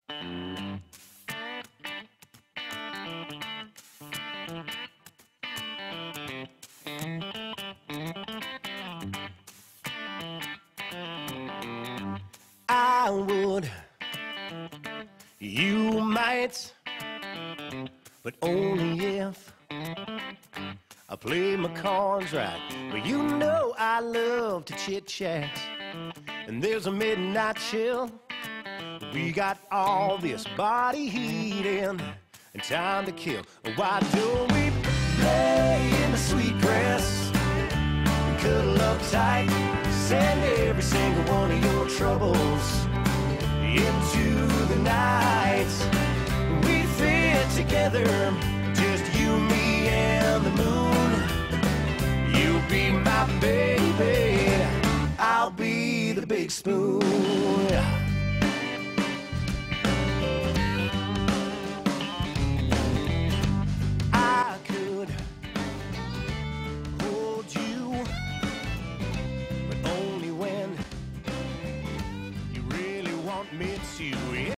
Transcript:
I would, you might, but only if I play my cards right. But you know I love to chit-chat, and there's a midnight chill. We got all this body heat in and time to kill. Why don't we lay in the sweet grass and cuddle up tight? Send every single one of your troubles into the night. We fit together, just you, me, and the moon. You'll be my baby, I'll be the big spoon.